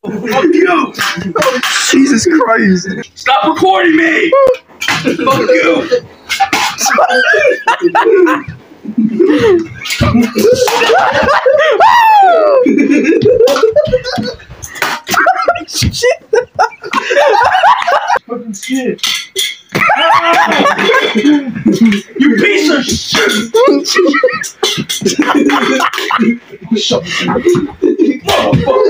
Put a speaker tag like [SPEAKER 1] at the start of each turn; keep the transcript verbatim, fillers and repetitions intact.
[SPEAKER 1] Fuck you!
[SPEAKER 2] Oh, Jesus Christ!
[SPEAKER 1] Stop recording me! Fuck you!
[SPEAKER 2] Shit!
[SPEAKER 1] Fucking shit! You piece of shit! Shut up, motherfucker!